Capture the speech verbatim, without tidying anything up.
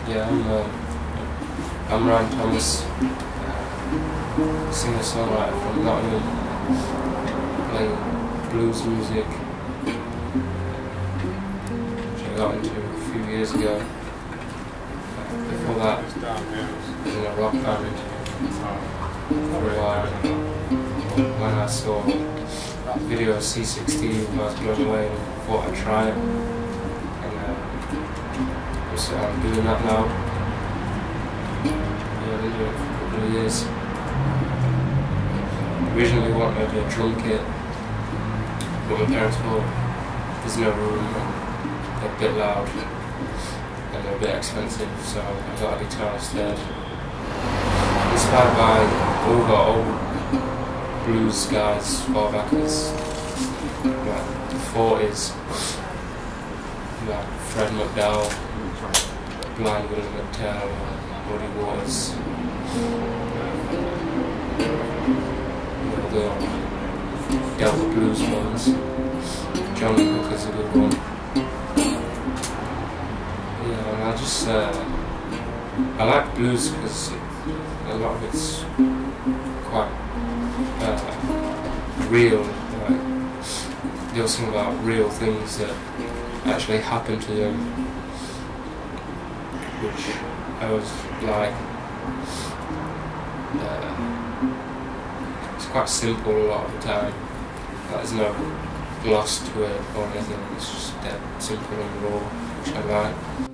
Yeah, I'm, uh, I'm Ryan Thomas, uh, singer-songwriter from Nottingham, playing blues music, which I got into a few years ago. Uh, before that, I was in a rock band for a while. When I saw the video of C sixteen, I was blown away and thought I'd try it. So I'm doing that now. Yeah, I've been doing it for a couple of years. Originally wanted a drum kit, but my parents thought there's no room, they're a bit loud and they're a bit expensive, so I got a guitar instead. Inspired by all the old blues guys, far back as like the forties, like Fred McDowell, Blind Willie McTell, Muddy Waters, you know, the Delta Blues ones. Johnny Hooker's a good one. Yeah, and I just, uh, I like blues because a lot of it's quite uh, real. Like, they all sing about real things that actually happen to them, which I was like, uh, it's quite simple a lot of the time. Like, there's no gloss to it or anything, it's just dead simple and raw, which I like.